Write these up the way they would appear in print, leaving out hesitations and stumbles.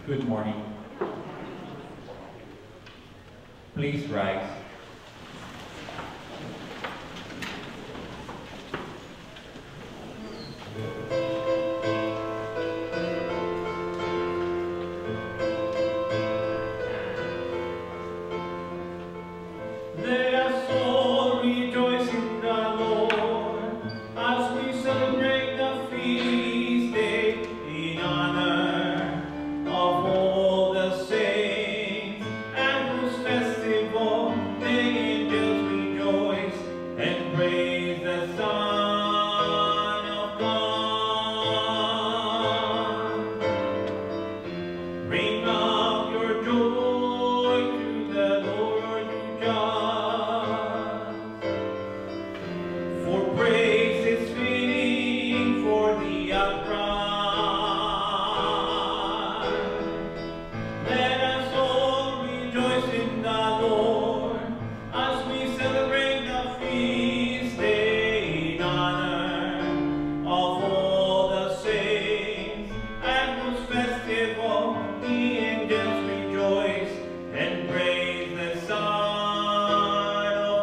Good morning. Please rise. Let us all rejoice in the Lord as we celebrate the feast day in honor of all the saints, and whose festival the angels rejoice and praise the Son of God. Bring up your joy to the Lord, you just. For praise is fitting for the upright. Let us all rejoice in the Lord as we celebrate the feast day in honor of all the saints, at whose festival the angels rejoice and praise the Son of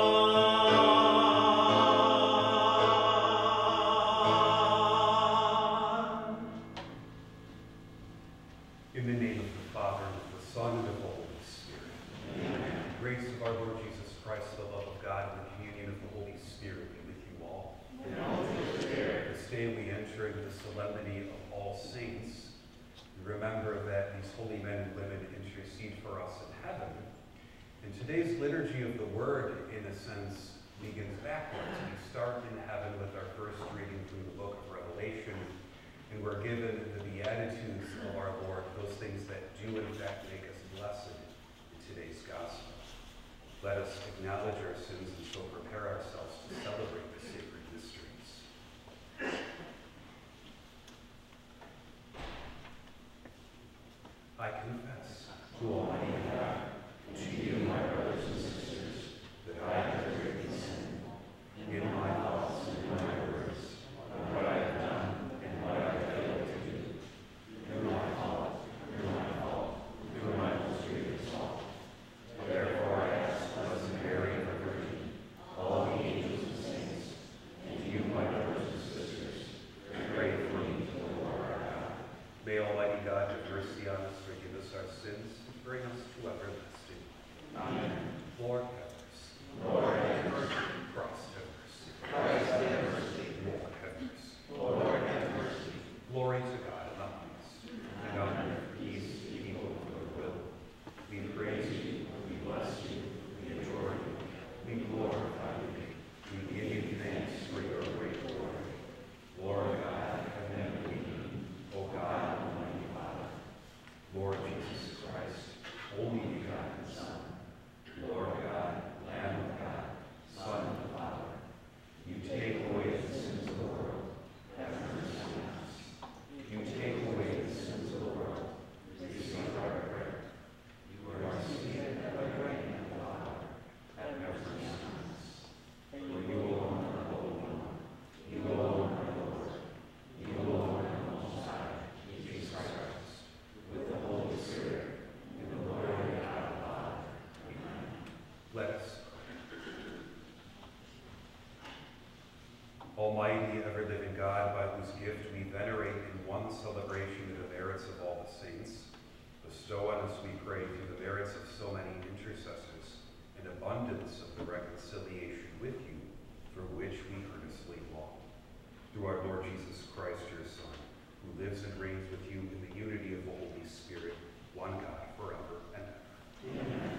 God. In the name of the Father, and of the Son, and of the Holy Spirit. Amen. The grace of our Lord Jesus Christ, the love of God, and the communion of the Holy Spirit be with you all. And also with your spirit. This day we enter into the solemnity of All Saints. We remember that these holy men and women intercede for us in heaven. And today's liturgy of the Word, in a sense, begins backwards. We start in heaven with our first reading from the book of Revelation, and we're given the Beatitudes of our Lord, those things that do in fact make us blessed in today's gospel. Let us acknowledge our sins and so prepare ourselves to celebrate the sacred mysteries. I confess To Almighty God, to you, my brothers and sisters, that I have greatly sinned in my thoughts and in my words, in what I have done and what I have failed to do, through my fault, through my most grievous fault. Therefore I ask Blessed Mary, the Virgin, all the angels and saints, and you, my brothers and sisters, to pray for me to the Lord our God. May Almighty God have mercy on us, forgive us our sins, and bring us to everlasting. Amen. Lord have mercy. Lord have mercy. Christ have mercy. Christ have mercy. Lord have mercy. Lord have mercy. Glory to God in the highest, and on earth peace to people of good will. We praise you, We bless you. We adore you. We glorify you. we give you thanks for your great glory. Lord God, heaven and earth, O God, Almighty Father, Lord Jesus Christ, only begotten Son, Lord God, Lamb of God, Son of the Father, you take away the sins of the world, have mercy on us. You take away the sins of the world, receive our prayer. You are seated at the right hand of the Father, have mercy on us. For you alone are Holy One, you alone are Lord, you alone are Most High, Jesus Christ, with the Holy Spirit, in the glory of God the Father. Amen. let us pray. Almighty, ever-living God, by whose gift we venerate in one celebration the merits of all the saints, bestow on us, we pray, through the merits of so many intercessors, an abundance of the reconciliation with you, for which we earnestly long. Through our Lord Jesus Christ, your Son, who lives and reigns with you in the unity of the Holy Spirit, one God, forever and ever. Amen.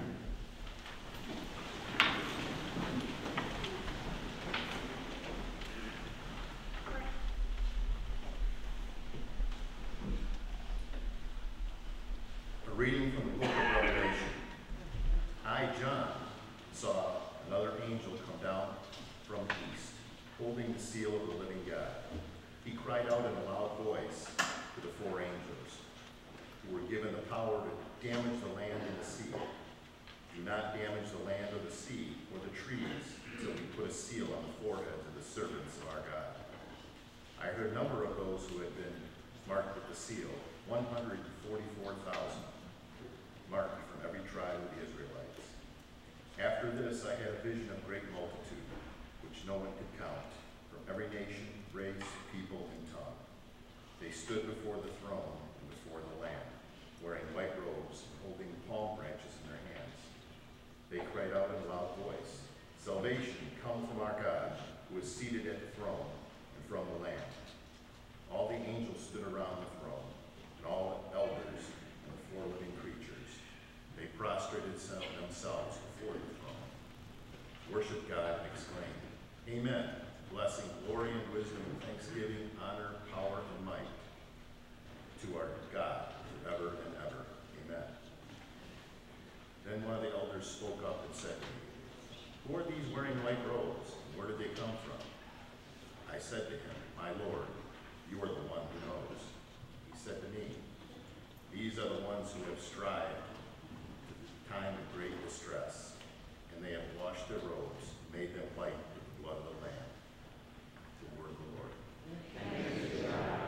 A reading from the book of Revelation. I, John, saw another angel come down from the east, holding the seal of the living God. He cried out in a loud voice to the four angels, who were given the power to damage the land and the sea. Do not damage the land or the sea or the trees until we put a seal on the foreheads of the servants of our God. I heard a number of those who had been marked with the seal, 144,000, marked from every tribe of the Israelites. After this I had a vision of great multitude, which no one could count, from every nation, race, people, and tongue. They stood before the throne and before the Lamb, wearing white robes and holding palm branches in their hands. They cried out in a loud voice, "Salvation comes from our God, who is seated at the throne, and from the Lamb." All the angels stood around the throne, and all the elders and the four living creatures. They prostrated themselves before the throne, worshiped God, and exclaimed, "Amen. Blessing, glory, and wisdom, and thanksgiving, honor, power, and might to our God forever and ever. Amen." Then one of the elders spoke up and said to me, "Who are these wearing white robes, and where did they come from?" I said to him, "My Lord, you are the one who knows." He said to me, "These are the ones who have strived to the time of great distress, and they have washed their robes, and made them white with the blood of the Lamb." The word of the Lord. Thanks be to God.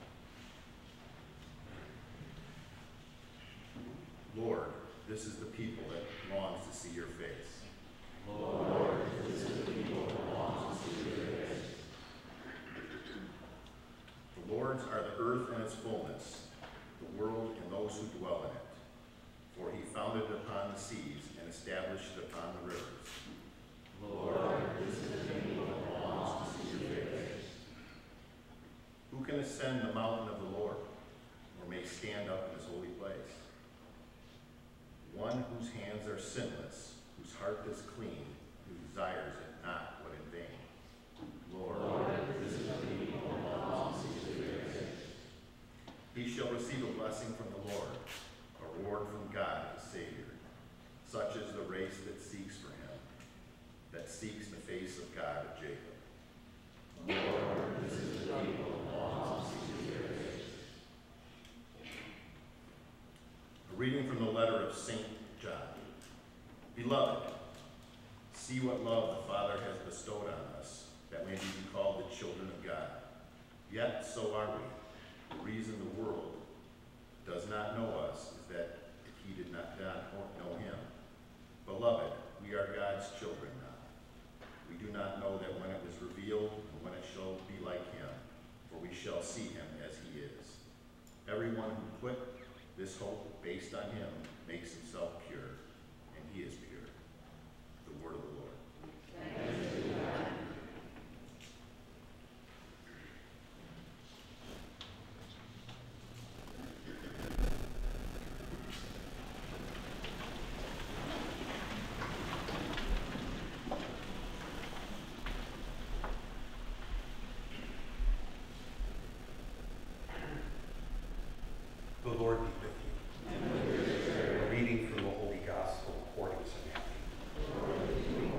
Lord, this is the people that longs to see your face. Lord, this is the people that longs to see your face. The Lord's are the earth and its fullness, the world and those who dwell in it. For he founded it upon the seas and established it upon the rivers. Lord, this is the people that longs to see your face. Who can ascend the mountain of the Lord, or may stand up in his holy place? One whose hands are sinless, whose heart is clean, who desires it not what in vain. Lord, this is the people that longs to see your face. he shall receive a blessing from the Lord, a reward from God his Savior. Such is the race that seeks for him, that seeks the face of God of Jacob. Lord, this is the people that longs to see your face. A reading from the letter of St. John. Beloved, see what love the Father has bestowed on us, that we may be called the children of God. Yet so are we. The reason the world does not know us is that he did not know him. Beloved, we are God's children now. We do not know that when it was revealed and when it shall be like him, for we shall see him as he is. Everyone who put this hope based on him makes himself pure, and he is pure. The word of the Lord. Thanks be to God. The Lord be with you. And with your spirit. A reading from the Holy Gospel according to Matthew.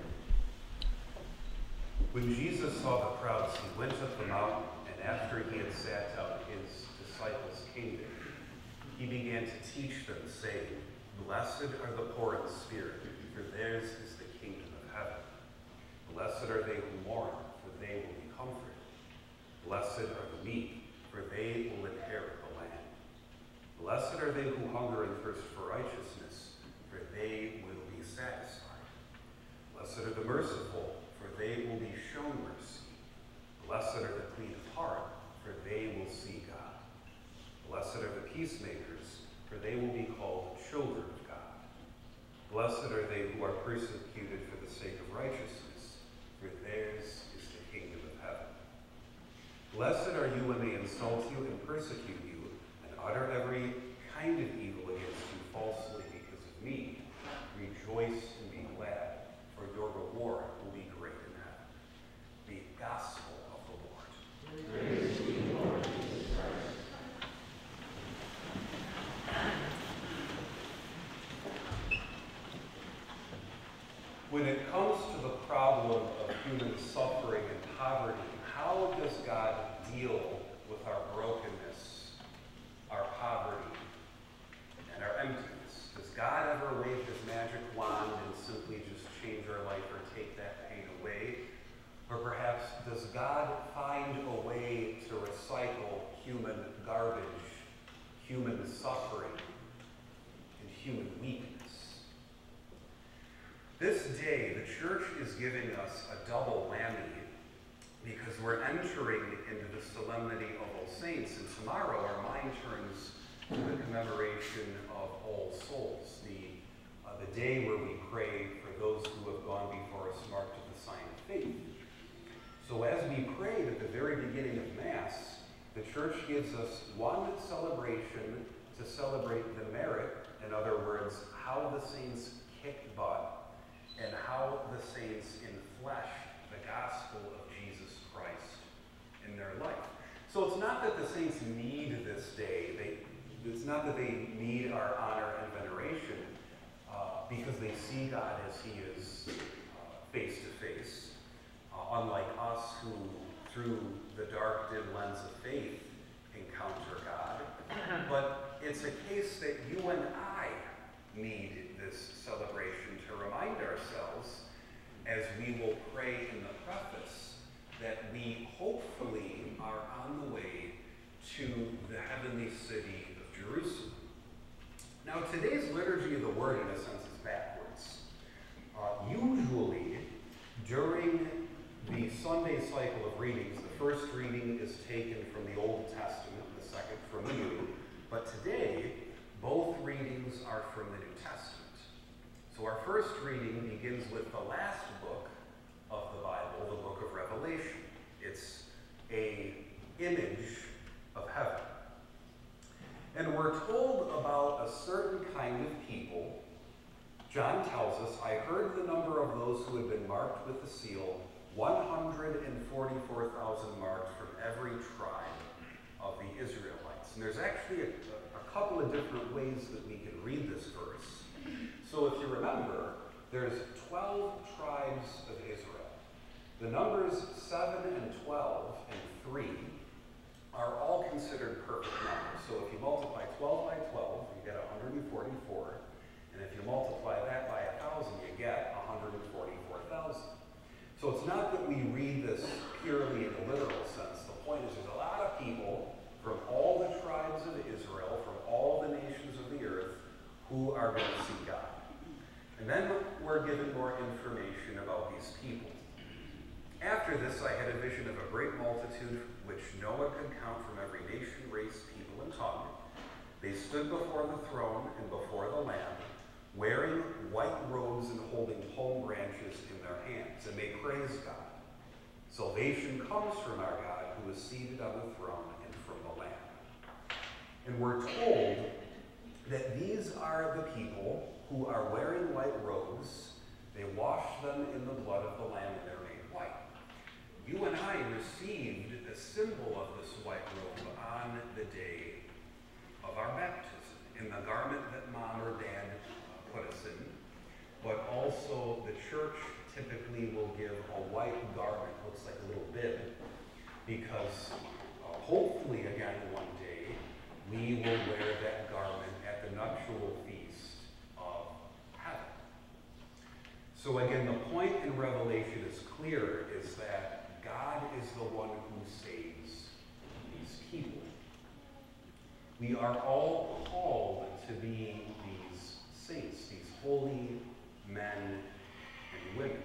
When Jesus saw the crowds, he went up the mountain, and after he had sat down, his disciples came to him. He began to teach them, saying, "Blessed are the poor in spirit, for theirs is the kingdom of heaven. Blessed are they who mourn, for they will be comforted. Blessed are the meek, for they will inherit the land. Blessed are they who hunger and thirst for righteousness, for they will be satisfied. Blessed are the merciful, for they will be shown mercy. Blessed are the clean of heart, for they will see God. Blessed are the peacemakers, for they will be called children of God. Blessed are they who are persecuted for the sake of righteousness, for theirs is the kingdom of heaven. Blessed are you when they insult you and persecute you, and utter every kind of evil against you falsely because of me. Rejoice and be glad, for your reward will be great in heaven." The Gospel of the Lord. Praise to you, Lord Jesus Christ. When it comes to the problem of human suffering and poverty, how does God deal with our brokenness, our poverty, and our emptiness? Does God ever wave his magic wand and simply just change our life or take that pain away? Or perhaps does God find a way to recycle human garbage, human suffering, and human weakness. This day, the church is giving us a double whammy because we're entering into the solemnity of All Saints, and tomorrow our mind turns to the commemoration of All Souls, the day where we pray for those who have gone before us marked with the sign of faith. So as we prayed at the very beginning of Mass, the church gives us one celebration to celebrate the merit, in other words, how the saints kicked butt and how the saints enfleshed the gospel of Jesus Christ in their life. So it's not that the saints need this day. It's not that they need our honor and veneration because they see God as he is face to face, unlike us who, through the dark, dim lens of faith, encounter God. But it's a case that you and I need this celebration to remind ourselves, as we will pray in the preface, that we hopefully are on the way to the heavenly city of Jerusalem. Now, today's liturgy of the word, in a sense, is backwards. Usually, during the Sunday cycle of readings, the first reading is taken from the Old Testament, the second from the New. But today, both readings are from the New Testament. So our first reading begins with the last book of the Bible, the book of Revelation. It's an image of heaven. And we're told about a certain kind of people. John tells us, I heard the number of those who had been marked with the seal, 144,000 marked from every tribe of the Israelites. And there's actually a couple of different ways that we can read this verse. So if you remember, there's 12 tribes of Israel. The numbers 7 and 12 and 3 are all considered perfect numbers. So if you multiply 12 by 12, you get 144. And if you multiply that by 1,000, you get 144,000. So it's not that we read this purely in a literal sense. The point is there's a lot of people from all the tribes of Israel, from all the nations of the earth, who are going to see God. And then we're given more information about these people. After this, I had a vision of a great multitude which no one could count, from every nation, race, people, and tongue. They stood before the throne and before the Lamb, wearing white robes and holding palm branches in their hands, and they praise God. Salvation comes from our God, who is seated on the throne, and from the Lamb. And we're told that these are the people who are wearing white robes. They wash them in the blood of the Lamb, and they're made white. You and I received the symbol of this white robe on the day of our baptism, in the garment that Mom or Dad put us in. But also the church typically will give a white garment, looks like a little bib, because hopefully again one day we will wear that garment at the nuptial feast of heaven. So again, the point in Revelation is clear, is that God is the one who saves these people. We are all called to be these saints, these holy men and women.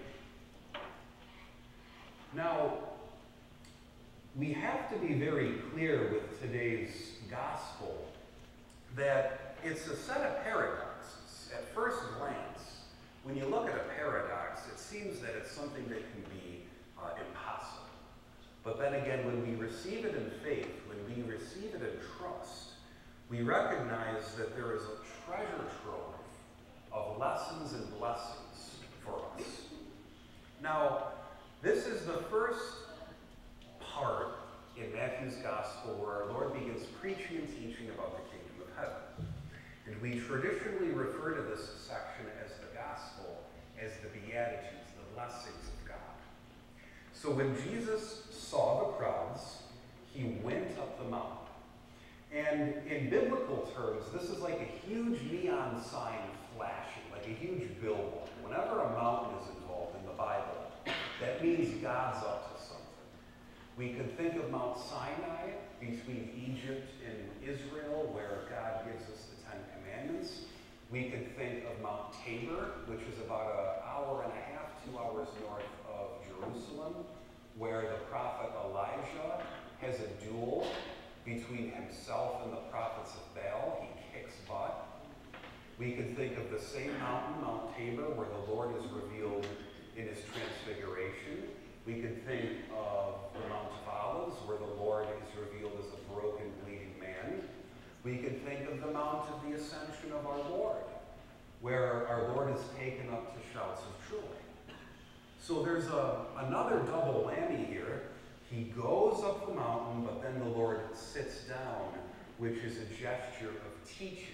Now, we have to be very clear with today's gospel that it's a set of paradoxes. At first glance, when you look at a paradox, it seems that it's something that can be impossible. But then again, when we receive it in faith, when we receive it in trust, we recognize that there is a treasure trove of lessons and blessings for us. Now, this is the first part in Matthew's Gospel where our Lord begins preaching and teaching about the kingdom of heaven. And we traditionally refer to this section as the Gospel, as the Beatitudes, the blessings of God. So when Jesus saw the crowds, he went up the mountain. And in biblical terms, this is like a huge neon sign flashing, like a huge billboard. Whenever a mountain is involved in the Bible, that means God's up to something. We could think of Mount Sinai between Egypt and Israel, where God gives us the Ten Commandments. We could think of Mount Tabor, which is about an hour and a half, 2 hours north of Jerusalem, where the prophet Elijah has a duel between himself and the prophets of Baal. He kicks butt. We could think of the same mountain, Mount Tabor, where the Lord is revealed in his transfiguration. We could think of the Mount of Olives, where the Lord is revealed as a broken, bleeding man. We could think of the Mount of the Ascension of our Lord, where our Lord is taken up to shouts of joy. So there's another double whammy here. He goes up the mountain, but then the Lord sits down, which is a gesture of teaching.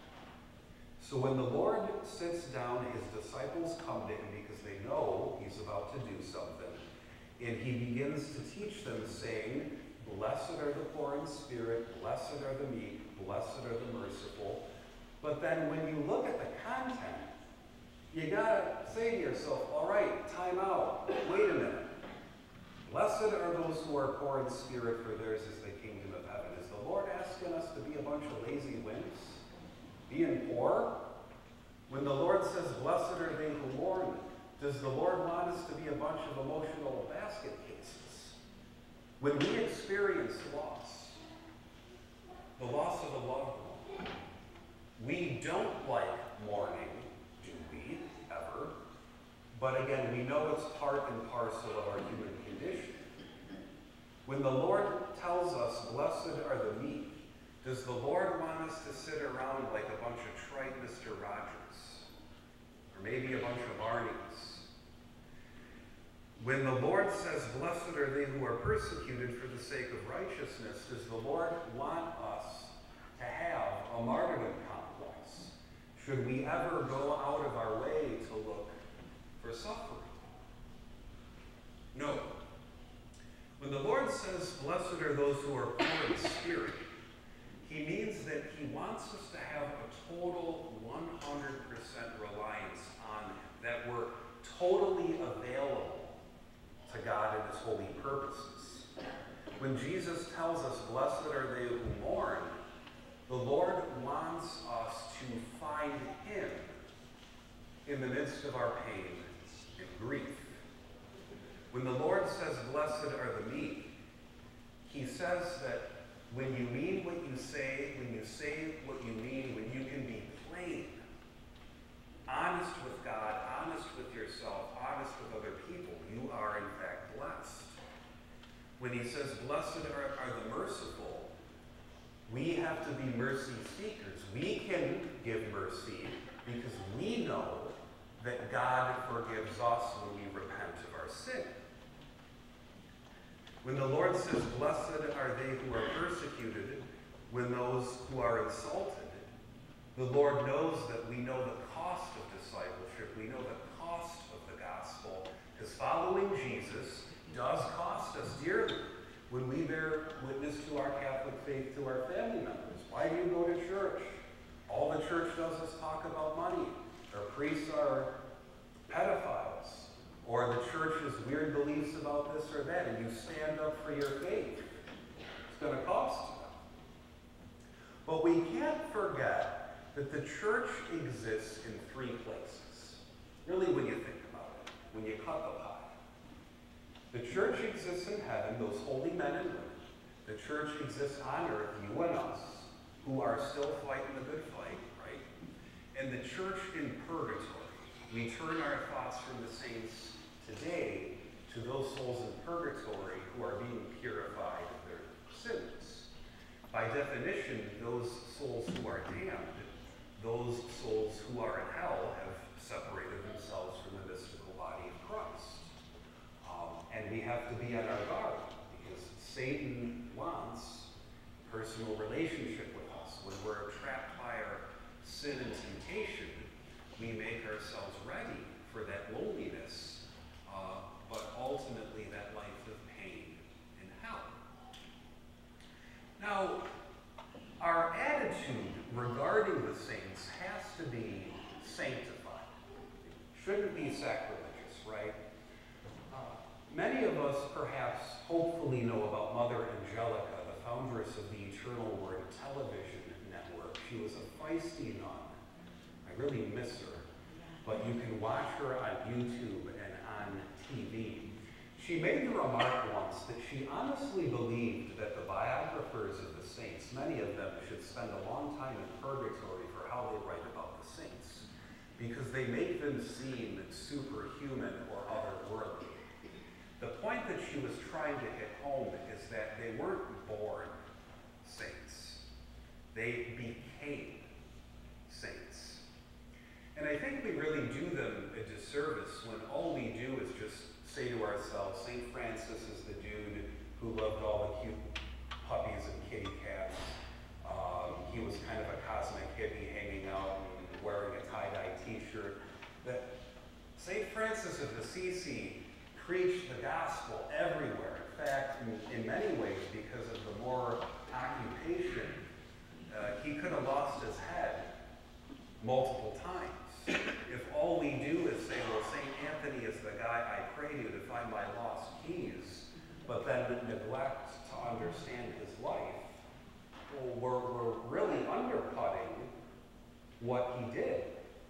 So when the Lord sits down, his disciples come to him because they know he's about to do something. And he begins to teach them, saying, "Blessed are the poor in spirit, blessed are the meek, blessed are the merciful." But then when you look at the content, you gotta say to yourself, all right, time out, wait a minute. Blessed are those who are poor in spirit, for theirs is the kingdom of heaven. Is the Lord asking us to be a bunch of lazy wimps? Being poor? When the Lord says, blessed are they who mourn, does the Lord want us to be a bunch of emotional basket cases? When we experience loss, the loss of a loved one, we don't like mourning, do we, ever? But again, we know it's part and parcel of our human condition. When the Lord tells us, blessed are the meek, does the Lord want us to sit around like a bunch of trite Mr. Rogers? Or maybe a bunch of Barneys? When the Lord says, blessed are they who are persecuted for the sake of righteousness, does the Lord want us to have a martyrdom complex? Should we ever go out of our way to look for suffering? No. When the Lord says, blessed are those who are poor in spirit, he means that he wants us to have a total 100% reliance on him, that we're totally available to God and his holy purposes. When Jesus tells us, blessed are they who mourn, the Lord wants us to find him in the midst of our pain and grief. When the Lord says, blessed are the meek, he says that when you mean what you say, when you say what you mean, when you can be plain, honest with God, honest with yourself, honest with other people, you are in fact blessed. When he says, blessed are the merciful, we have to be mercy seekers. We can give mercy because we know that God forgives us when we repent of our sin. When the Lord says, blessed are they who are persecuted, when those who are insulted, the Lord knows that we know the cost of discipleship. We know the cost of the gospel, because following Jesus does cost us dearly. When we bear witness to our Catholic faith to our family members, why do you go to church? All the church does is talk about money. Our priests are pedophiles. Or the church has weird beliefs about this or that, and you stand up for your faith. It's going to cost you. But we can't forget that the church exists in 3 places. Really, when you think about it, when you cut the pie. The church exists in heaven, those holy men and women. The church exists on earth, you and us, who are still fighting the good fight, right? And the church in purgatory. We turn our thoughts from the saints today to those souls in purgatory who are being purified of their sins. By definition, those souls who are damned, those souls who are in hell, have separated themselves from the mystical body of Christ. And we have to be on our guard, because Satan wants personal relationship with us. When we're trapped by our sin and temptation, we make ourselves ready for that loneliness, but ultimately that life of pain and hell. Now, our attitude regarding the saints has to be sanctified. It shouldn't be sacrilegious, right? Many of us perhaps hopefully hopefully know about Mother Angelica, the foundress of the Eternal Word television network. She was a feisty nun. I really miss her. But you can watch her on YouTube and on TV. She made the remark once that she honestly believed that the biographers of the saints, many of them, should spend a long time in purgatory for how they write about the saints, because they make them seem superhuman or otherworldly. The point that she was trying to hit home is that they weren't born saints. They became saints. And I think we really do them a disservice when all we do is just say to ourselves, St. Francis is the dude who loved all the cute puppies and kitty cats. He was kind of a cosmic hippie hanging out and wearing a tie-dye t-shirt. That St. Francis of Assisi preached the gospel everywhere. In fact, in many ways, because of the more occupation, he could have lost his head multiple times. If all we do is say, well, St. Anthony is the guy I pray to find my lost keys, but then neglect to understand his life, well, we're really undercutting what he did.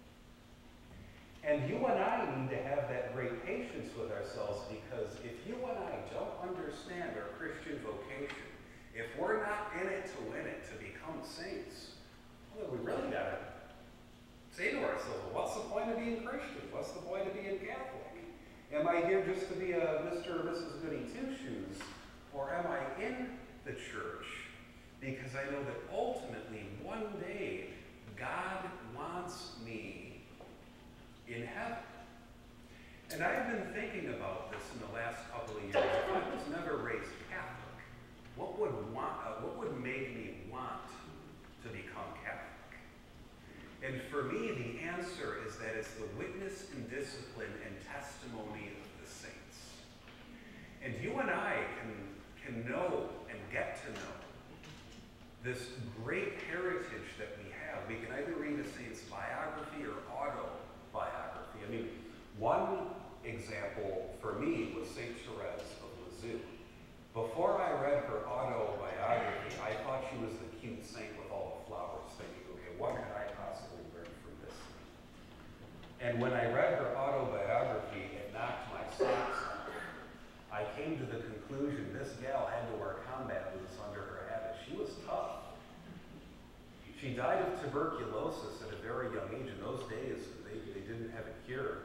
And you and I need to have that great patience with ourselves, because if you and I don't understand our Christian vocation, if we're not in it to win it, to become saints, well, we really got to say to ourselves, well, what's the point of being Christian? What's the point of being Catholic? Am I here just to be a Mr. or Mrs. Goody Two-Shoes? Or am I in the church because I know that ultimately one day God wants me in heaven? And I've been thinking about this in the last couple of years. If I was never raised Catholic, what would make me want to become Catholic? And for me, the answer is that it's the witness and discipline and testimony of the saints. And you and I can know and get to know this great heritage that we have. We can either read a saint's biography or autobiography. I mean, one example for me was St. Therese of Lisieux. Before I read her autobiography, I thought she was the cute saint with all the flowers, thinking, okay, what could I possibly learn from this saint? And when I read her autobiography, it knocked my socks off. I came to the conclusion this gal had to wear combat boots under her habit. She was tough. She died of tuberculosis at a very young age. In those days, they didn't have a cure.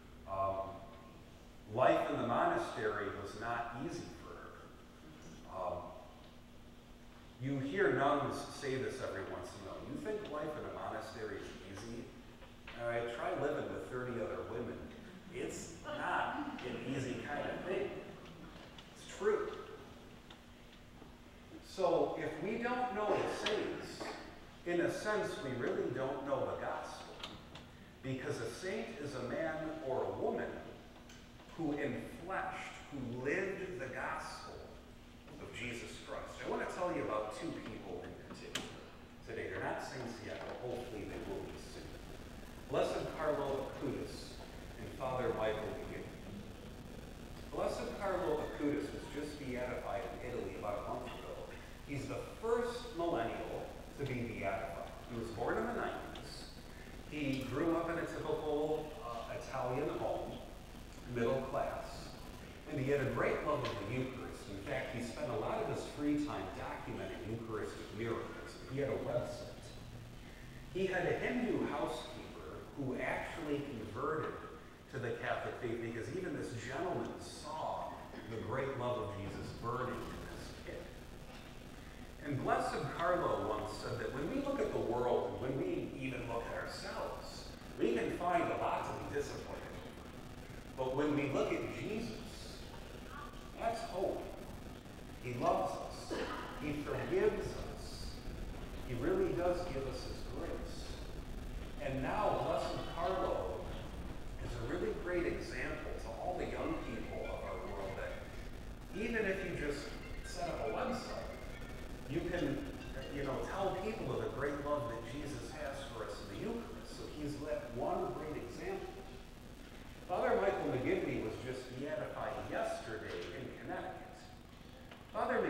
Life in the monastery was not easy for her. You hear nuns say this every once in a while. You think life in a monastery is easy? All right, try living with 30 other women. It's not an easy kind of thing. It's true. So if we don't know the saints, in a sense, we really don't know the gospel. Because a saint is a man or a woman who enfleshed, who lived the gospel of Jesus Christ. I want to tell you about two people in particular today. They're not saints yet, but hopefully they will be soon. Blessed Carlo Acutis and Father Michael McGinn. Blessed Carlo Acutis was just beatified in Italy about a month ago. He's the first millennial to be beatified. He was born in the 90s. He grew up in a typical Italian home, middle class, and he had a great love of the Eucharist. In fact, he spent a lot of his free time documenting Eucharistic miracles. He had a website. He had a Hindu housekeeper who actually converted to the Catholic faith because even this gentleman saw the great love of Jesus burning in his kid. And Blessed Carlo once said that when we look at the world, and when we even look at ourselves, we can find a lot to be disappointed over. But when we look at Jesus, that's hope. He loves us. He forgives us. He really does give us his grace. And now Blessed Carlo is a really great example to all the young people of our world that even if you just set up a website, you can, tell people of the great love that Jesus has for us in the Eucharist. So he's left one great example. Father Michael McGivney was just beatified yesterday in Connecticut.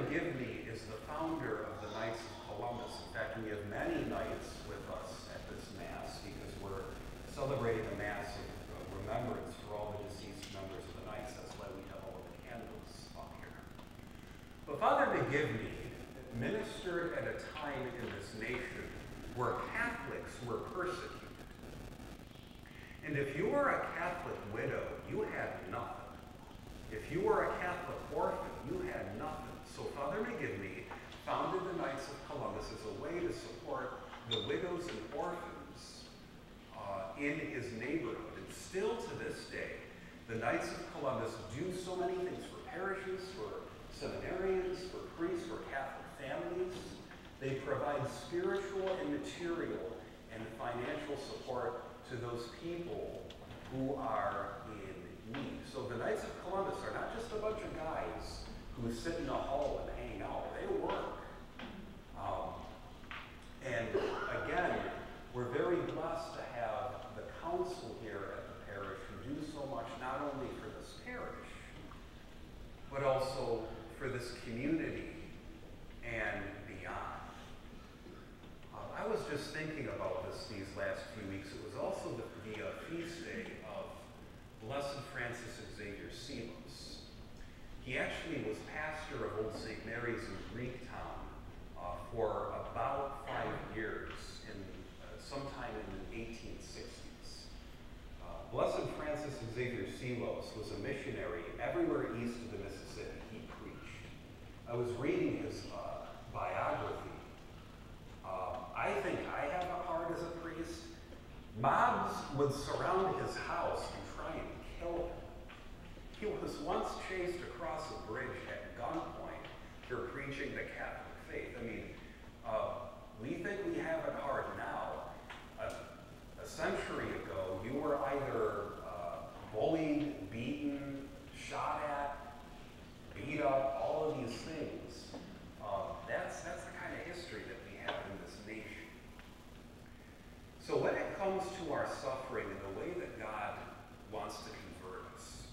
McGivney is the founder of the Knights of Columbus. In fact, we have many knights with us at this Mass because we're celebrating a Mass of remembrance for all the deceased members of the Knights. That's why we have all of the candles up here. But Father McGivney ministered at a time in this nation where Catholics were persecuted. And if you were a Catholic widow, you had nothing. If you were a Catholic orphan, you had nothing. So Father McGivney founded the Knights of Columbus as a way to support the widows and orphans in his neighborhood. And still to this day, the Knights of Columbus do so many things for parishes, for seminarians, for priests, for Catholic families. They provide spiritual and material and financial support to those people who are in need. So the Knights of Columbus are not just a bunch of guys who sit in a hall and hang out. They work. And again, we're very blessed to have the council here at the parish who do so much not only for this parish, but also for this community and beyond. I was just thinking about this these last few weeks. It was also the feast day of Blessed Francis Xavier Sealos. He actually was pastor of Old St. Mary's in Greektown for about 5 years, sometime in the 1860s. Blessed Francis Xavier Sealos was a missionary everywhere east of the Mississippi. He preached. I was reading his biography. I think I have a heart as a priest. Mobs would surround his house and try and kill him. He was once chased across a bridge at gunpoint for preaching the Catholic faith. I mean, we think we have it hard now. A century ago, you were either bullied, beaten, shot at, beat up, all of these things. That's the kind of history that we have in this nation. So when it comes to our suffering and the way that God wants to convert us,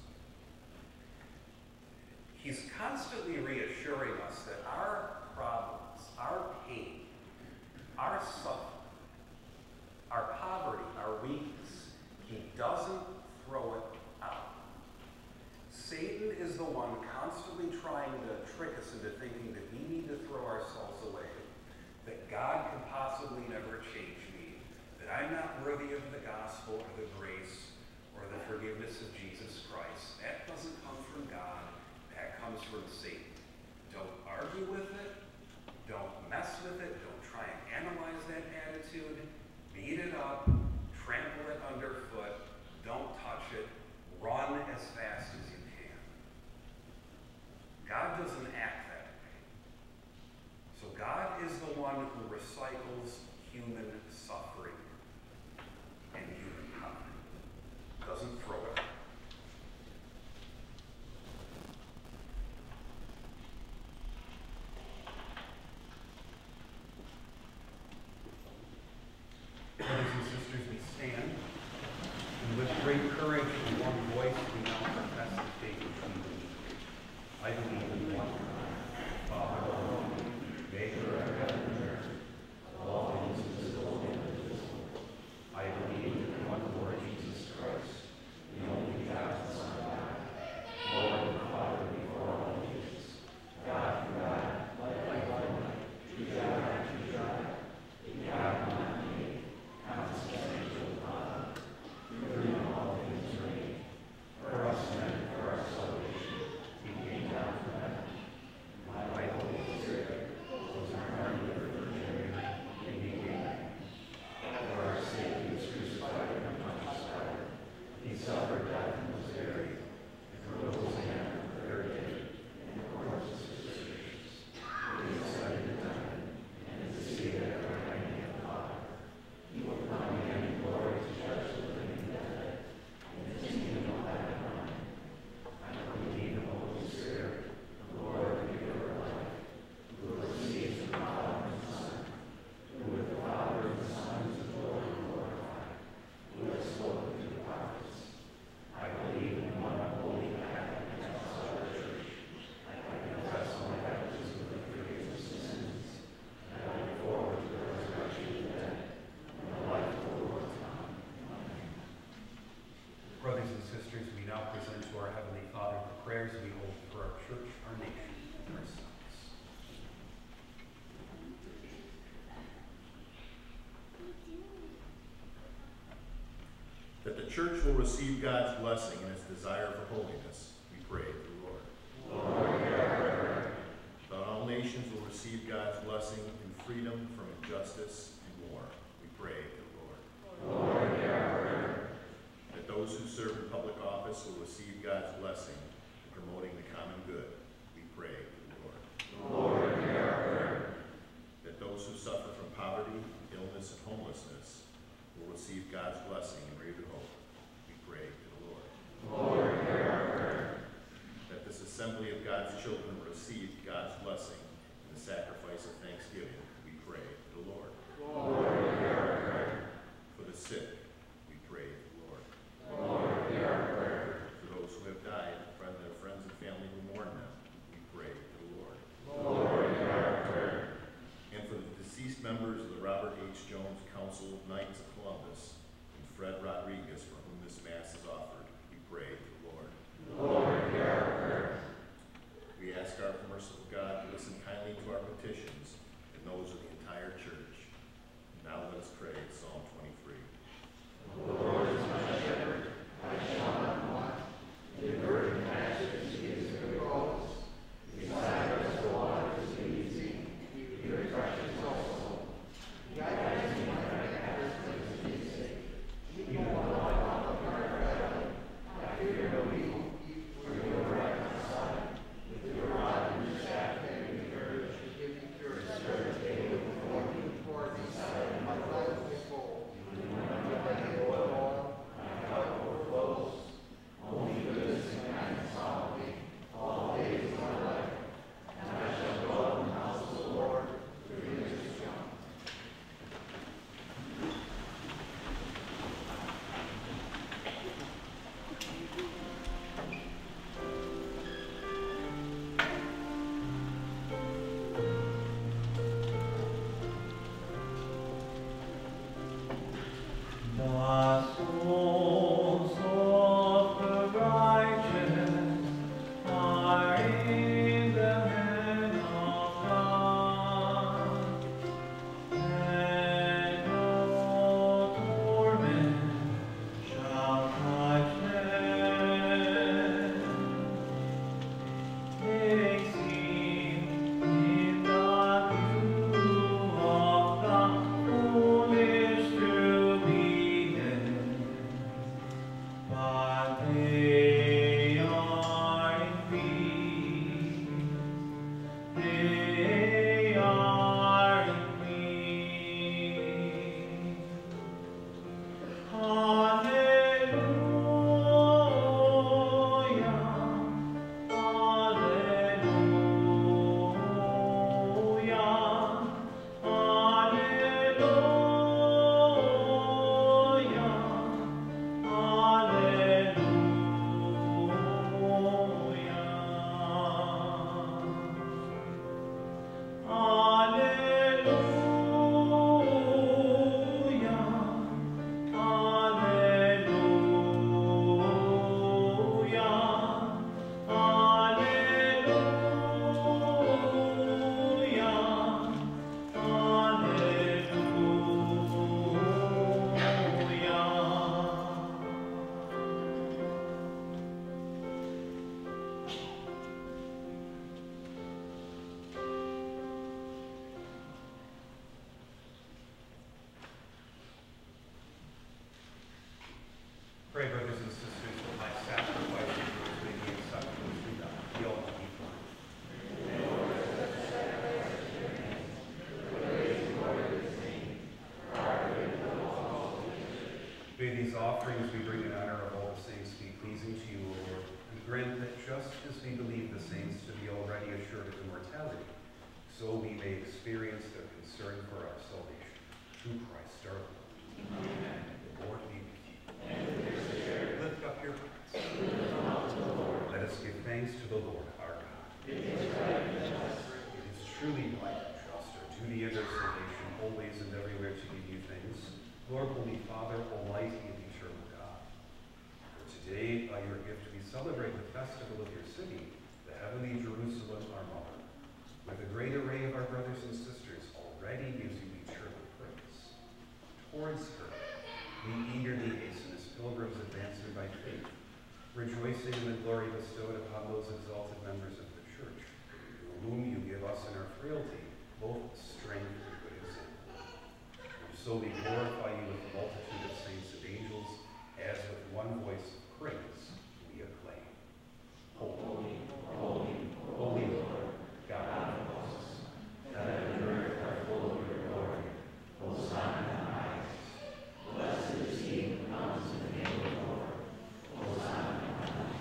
He's constantly reassuring us that our problems, our pain, our suffering, our poverty, our weakness, He doesn't throw it out. Satan is the one constantly trying to trick us into thinking that we need to throw ourselves away, that God can possibly never change me, that I'm not worthy of the gospel or the grace or the forgiveness of Jesus Christ. That doesn't come from God. That comes from Satan. Don't argue with it. Don't mess with it. Don't try and analyze that attitude. Beat it up. Trample it underfoot. Don't touch it. Run as fast as you can. God doesn't act that way. So God is the one who recycles human suffering and human poverty. Doesn't throw it out. Brothers and sisters, we stand, and with great courage and one voice, we now profess the faith which we believe. I believe in one God, Father Almighty, Maker of heaven and earth, of all things visible church will receive God's blessing in its desire for holiness, we pray to the Lord. Lord, hear our prayer. That all nations will receive God's blessing in freedom from injustice and war, we pray to the Lord. Lord, hear our prayer. That those who serve in public office will receive God's blessing in promoting the common good, we pray to the Lord. Lord, hear our prayer. That those who suffer from poverty, illness, and homelessness will receive God's blessing and renewed hope, we pray to the Lord. Lord, hear our prayer. That this assembly of God's children will receive God's blessing in the sacrifice of thanksgiving, we pray to the Lord. Lord, hear our prayer. For the sick, we pray to the Lord. Lord, hear our prayer. For those who have died, their friends and family who mourn them, we pray to the Lord. Lord, hear our prayer. And for the deceased members of the Robert H. Jones Council of Knights of Columbus and Fred Rodriguez, for whom this Mass is offered, we pray to the Lord. Lord, hear our prayer. We ask our merciful God to listen kindly to our petitions and those of the entire church. Now let us pray Psalm 23. The Lord is my shepherd, I shall not want. In verdant pastures he gives me repose. Beside us waters leads me. He refreshes my soul. He guides me on my paths of his sake. Even though I walk upon the valley, I fear no evil, for you are right on my side. With your rod and your staff give me courage. Your spirit daily before me, beside my life is full. My cup overflows. Only goodness and kindness follow me all the days of my life, and I shall dwell in the house of the Lord for years to come. The souls of the righteous are in the hand of God, and no torment shall touch them. They sing in the view of the foolish through the end, but they are in peace. They are in peace. Hallelujah. Pray, brothers and sisters, that my sacrifice and yours may be acceptable to God, the Almighty Father. May these offerings we bring in honor of all the saints be pleasing to you, O Lord, and grant that just as we believe the saints to be already assured of immortality, so we may experience their concern for our salvation. Through Christ our Lord. Amen. The Lord be with you. Lift up your hearts. Let us give thanks to the Lord our God. It is truly right and just, our duty and our salvation, always and everywhere to give you thanks, Lord, Holy Father, Almighty and Eternal God. For today, by your gift, we celebrate the festival of your city, the heavenly Jerusalem, our mother. With a great array of our brothers and sisters already gives you eternal praise. Towards her, we eagerly hasten as pilgrims of frailty, both strength and good example. And so we glorify you with the multitude of saints and angels, as with one voice of praise we acclaim. Holy, holy, holy Lord, God of hosts, heaven and earth are full of your glory. Hosanna in the highest. Blessed is he who comes in the name of the Lord. Hosanna in the highest.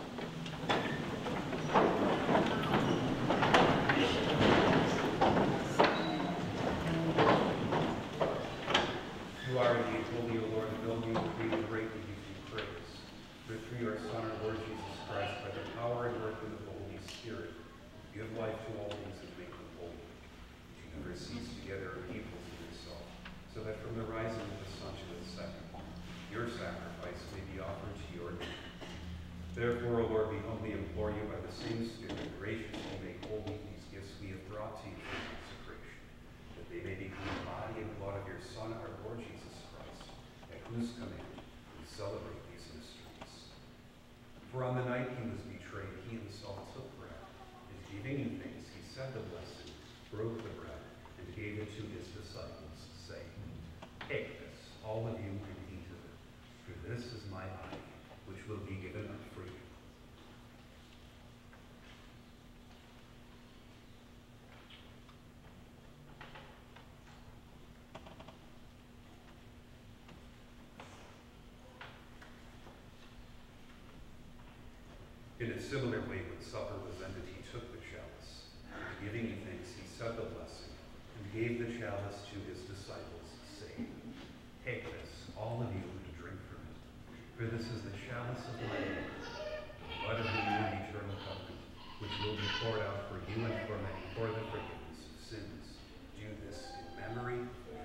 You are indeed holy, O Lord, and only you created greatly give you praise. For through your Son, our Lord Jesus Christ, by the power and working of the Holy Spirit, you give life to all things and make them holy. That you never cease to gather a people to yourself, so that from the rising of the sun to its setting, your sacrifice may be offered to your name. Therefore, O Lord, we humbly implore you by the same Spirit, graciously make holy these gifts we have brought to you for consecration, that they may become the body and blood of your Son, our Lord Jesus Christ, at whose command we celebrate these mysteries. For on the night he was betrayed, he himself took bread, and giving you thanks, he said the blessing, broke the bread, and gave it to his disciples, saying, Take this, all of you, and eat of it, for this is my body, which will be given up for you. In a similar way, when supper was ended, he took the chalice. Giving you thanks, he said the blessing, and gave the chalice to his disciples, saying, Take this, all of you, and drink from it. For this is the chalice of my blood, the blood of the new and eternal covenant, which will be poured out for you and for many for the forgiveness of sins. Do this in memory of me.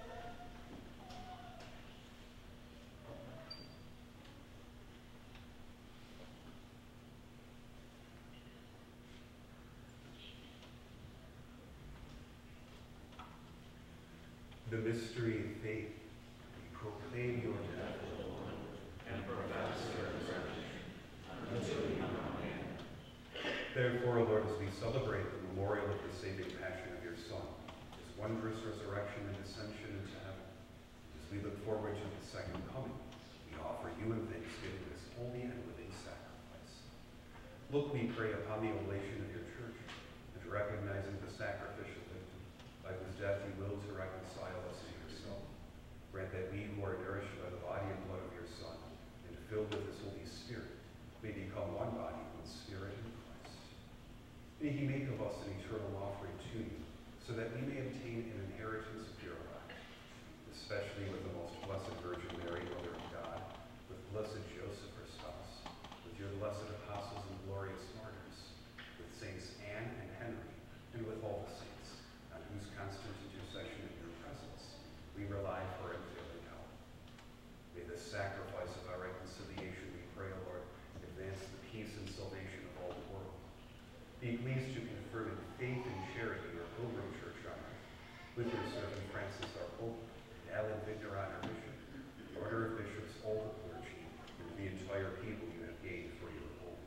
The mystery of faith, we proclaim your death, Lord, and profess your resurrection until you come again. Therefore, Lord, as we celebrate the memorial of the saving passion of your Son, his wondrous resurrection and ascension into heaven, as we look forward to his second coming, we offer you in thanksgiving this holy and living sacrifice. Look, we pray, upon the oblation of your church, and recognizing the sacrificial victim, by whose death you will to reconcile us to yourself. Grant that we who are nourished by the body and blood of your Son, and filled with his Holy Spirit, may become one body, one spirit in Christ. May he make of us an eternal offering to you, so that we may obtain an inheritance of your elect, especially with the most blessed Virgin Mary, Mother of God, with blessed Joseph, her spouse, with your blessed apostles and glorious martyrs, with Saints Anne and Henry, and with all the saints, on whose constant intercession in your presence we rely for unfailing help. May the sacrifice of our reconciliation, we pray, O Lord, advance the peace and salvation of all the world. Be pleased to confirm in faith and charity your pilgrim church on earth, with your servant Francis our Pope, and Alan Victor our Bishop, the order of bishops, all the clergy, and the entire people you have gained for your home.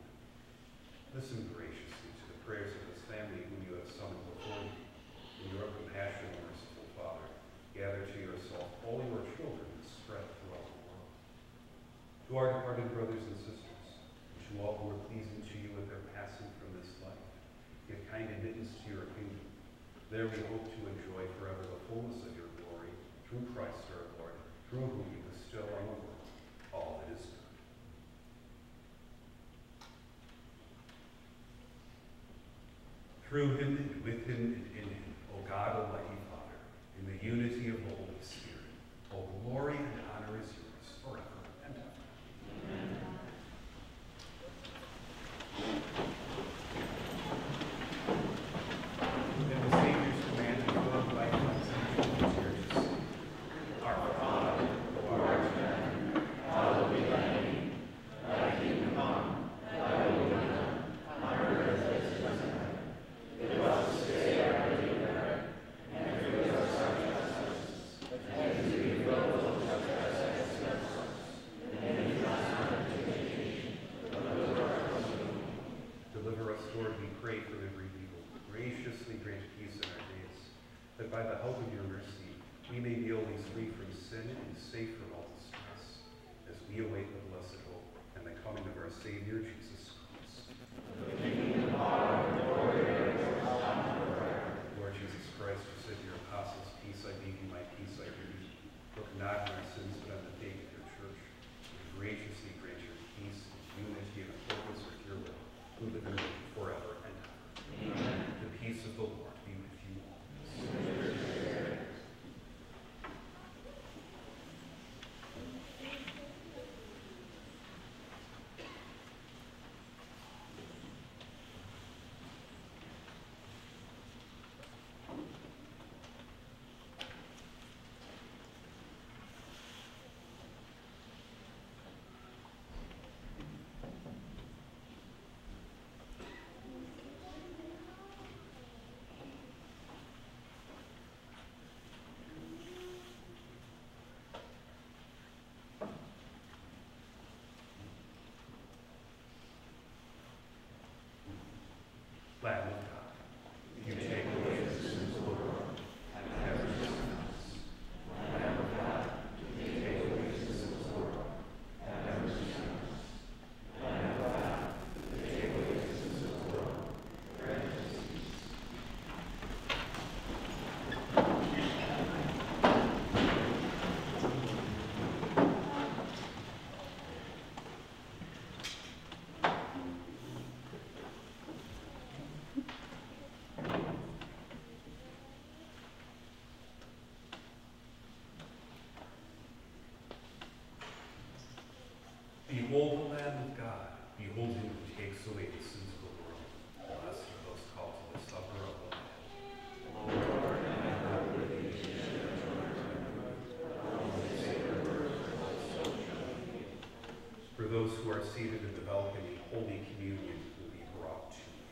Listen graciously to the prayers of this family whom you have summoned before you. In your compassion, merciful Father, gather to yourself all your children spread throughout the world. To our departed brothers and sisters, and to all who are pleasing to you with their passing from this life, give kind admittance to your kingdom. There we hope to enjoy forever the fullness of your glory, through Christ our Lord, through whom you bestow on the world all that is good. Through him, and with him, and in him, O God, Almighty Father, in the unity of the Holy Spirit, all glory and honor is yours forever and ever. Amen. And the Savior's command to go by consecration of churches. Our Father, who art in heaven, hallowed be thy name. Thy kingdom come, thy will be done, on earth as it is in heaven. Give us this day our daily bread, and forgive us our trespasses, as by the help of your mercy, we may be always free from sin and safe from all distress, as we await the blessed hope and the coming of our Savior, Jesus Christ. Lord Jesus Christ, who said to your apostles, peace I leave you, my peace I give you. Look not on our sins, but on the faith of your church. And graciously grant your peace and unity in accordance with your will, who live and reign forever and ever. Amen. The peace of the Lord be with you all. Lamb of God, you take away the sins of the world, have mercy on us. Lamb of God, you take away the sins of the world, have mercy on us. Lamb of God, you take away the sins of the world, grant us peace. Behold the Lamb of God, behold him who takes away the sins of the world. Blessed are those called to the supper of the Lamb. Lord, I am not worthy to share your only say the words of my soul shall be. For those who are seated in the balcony, Holy Communion will be brought to you.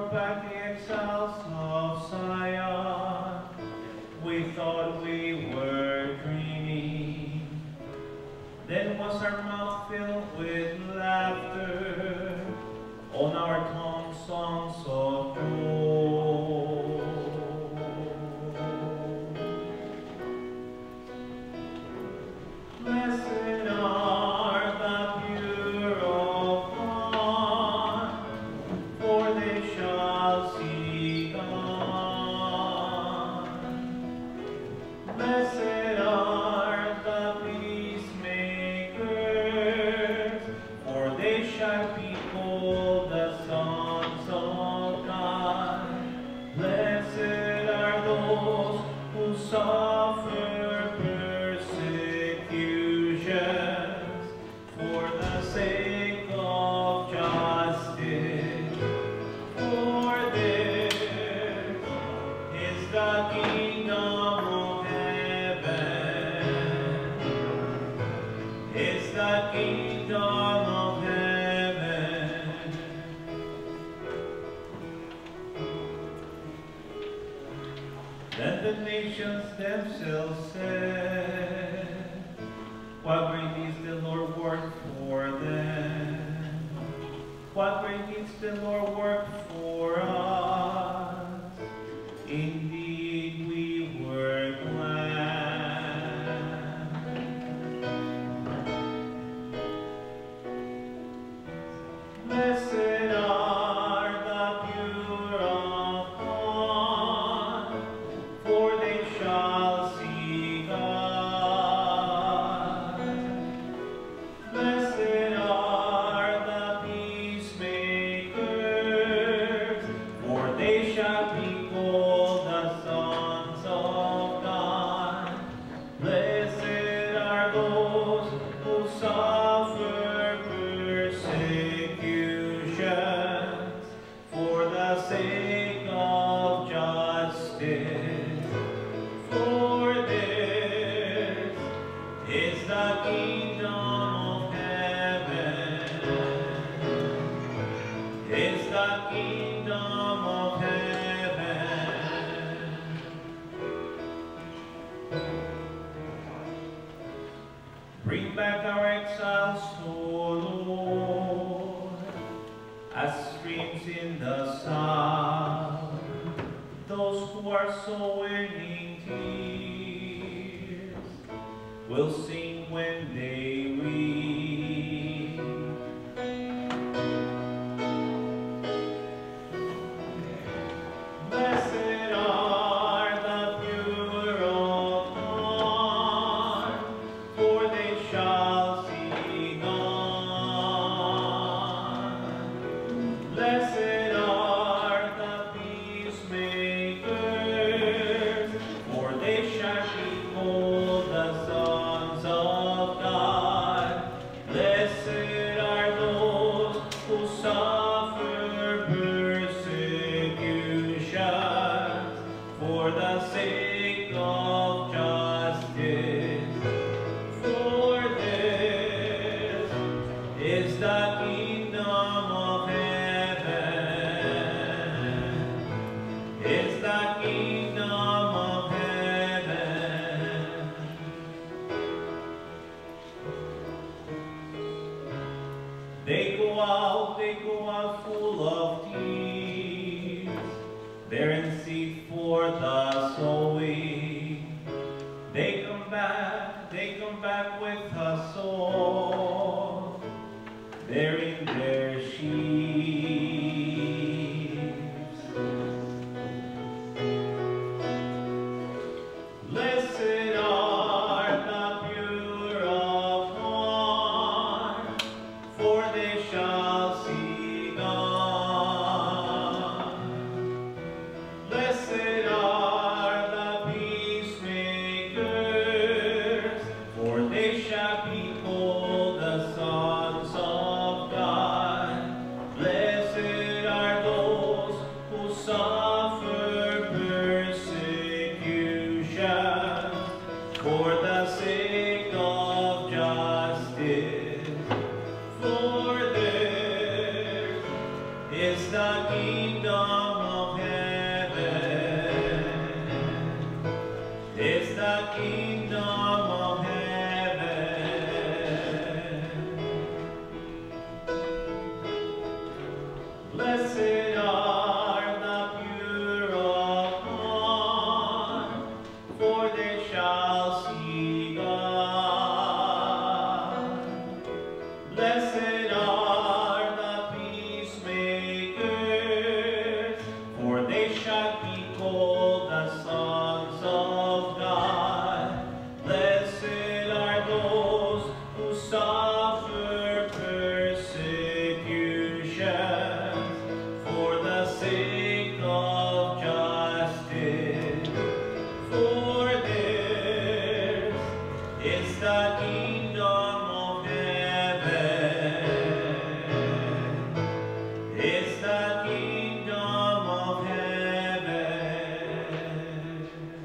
brought back the exiles of Zion. We thought we were dreaming. Then was our mouth filled with laughter, on our tongue songs of joy. Blessed are the pure of heart, for they shall see God. Blessed are the peacemakers, for they shall be called the sons of God. Blessed are those who suffer persecutions for the sake of justice. For theirs is the kingdom of heaven. Is the kingdom of heaven. Then the nations themselves said, what great deeds the Lord worked for them. What great deeds the Lord worked for us. Indeed, we were glad. Blessed are the pure of heart, for they shall see God. Blessed are the peacemakers, for they shall be called the sons of God. Blessed are those who suffer persecutions for the sake of justice. For theirs is the kingdom of heaven. Is the kingdom of heaven. Bring back our exiles, O Lord, as streams in the south, those who are sowing in tears will sing when they reap. Blessed are the pure of heart, for they shall see God. Blessed are the peacemakers, for they shall be called the sons of God. Blessed are those who suffer persecutions for the sake of justice. For this is the kingdom of heaven. Is the kingdom of heaven. They go out full of tears. They're in seed for the sowing. They come back with a soul. They're in their sheaves. Blessed are the pure of heart, for they shall see God. Blessed are the peacemakers, for they shall be called the sons of God. Blessed are the peacemakers, for they shall be called the sons of God. Blessed are those who suffer persecution for the sake of justice. For theirs is the kingdom of heaven. Is the kingdom of heaven.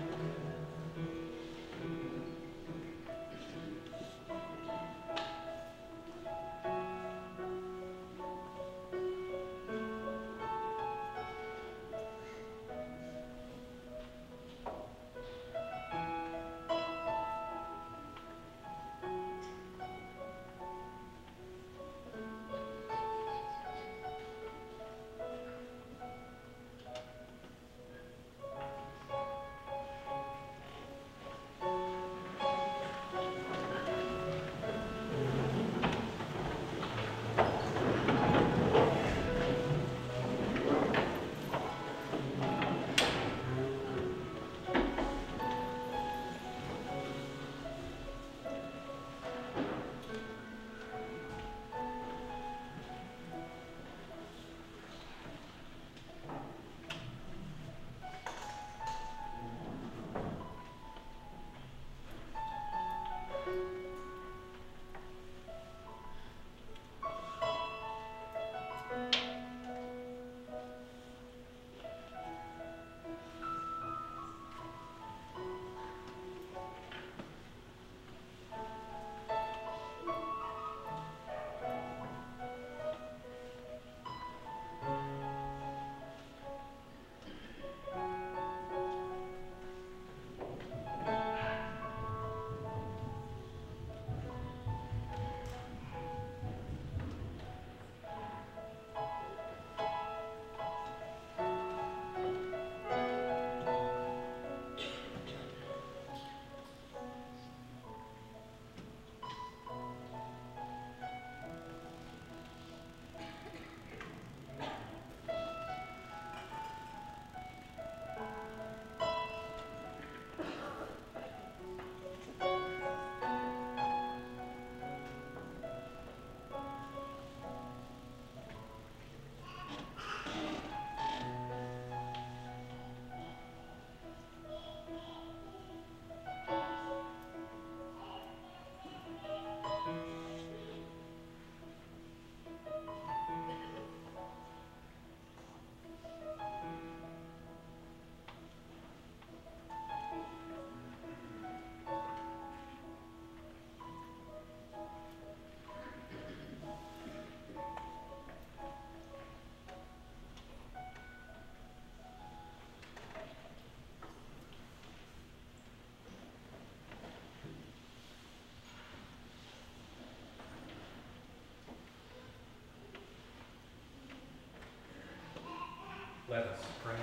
Let us pray.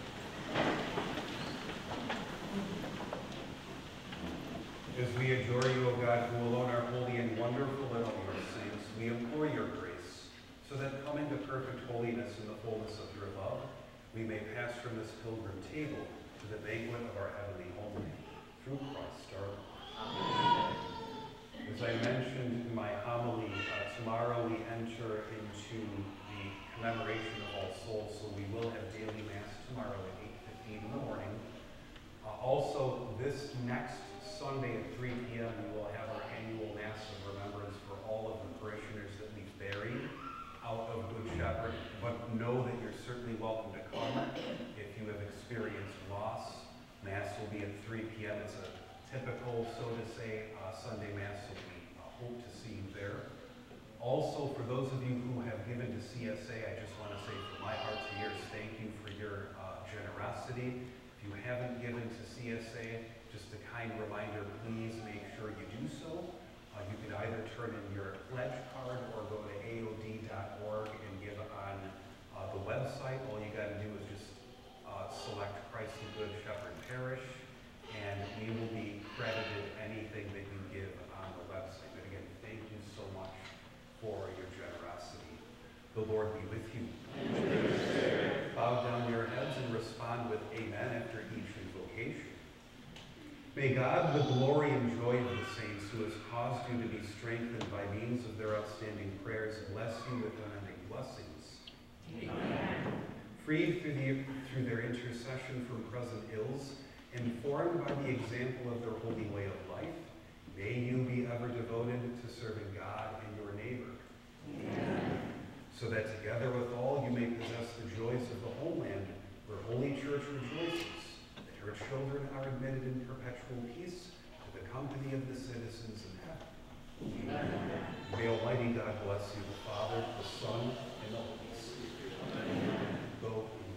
As we adore you, O God, who alone are holy and wonderful in all your saints, we implore your grace, so that coming to perfect holiness in the fullness of your love, we may pass from this pilgrim table to the banquet of our heavenly home, through Christ our Lord. Amen. As I mentioned in my homily, tomorrow we enter into the commemoration of All Souls, so we will have daily Mass tomorrow at 8:15 in the morning. Also, this next Sunday at 3 p.m. we will have our annual Mass of Remembrance for all of the parishioners that we've buried out of Good Shepherd. But know that you're certainly welcome to come if you have experienced loss. Mass will be at 3 p.m. It's a typical, so to say, Sunday Mass, so we hope to see you there. Also, for those of you who have given to CSA, I just want to say from my heart to yours, thank you for your generosity. If you haven't given to CSA, just a kind reminder, please make sure you do so. You can either turn in your pledge card or go to aod.org and give on the website. All you got to do is just select Christ the Good Shepherd Parish, and we will be credited anything that you give on the website. But again, thank you so much for The Lord be with you. Bow down your heads and respond with amen after each invocation. May God, the glory and joy of the saints, who has caused you to be strengthened by means of their outstanding prayers, bless you with unending blessings. Amen. Freed through their intercession from present ills, informed by the example of their holy way of life, may you be ever devoted to serving God and your neighbor. Amen. So that together with all you may possess the joys of the homeland where Holy Church rejoices, that her children are admitted in perpetual peace to the company of the citizens in heaven. Amen. May Almighty God bless you, the Father, the Son, and the Holy Spirit. Go in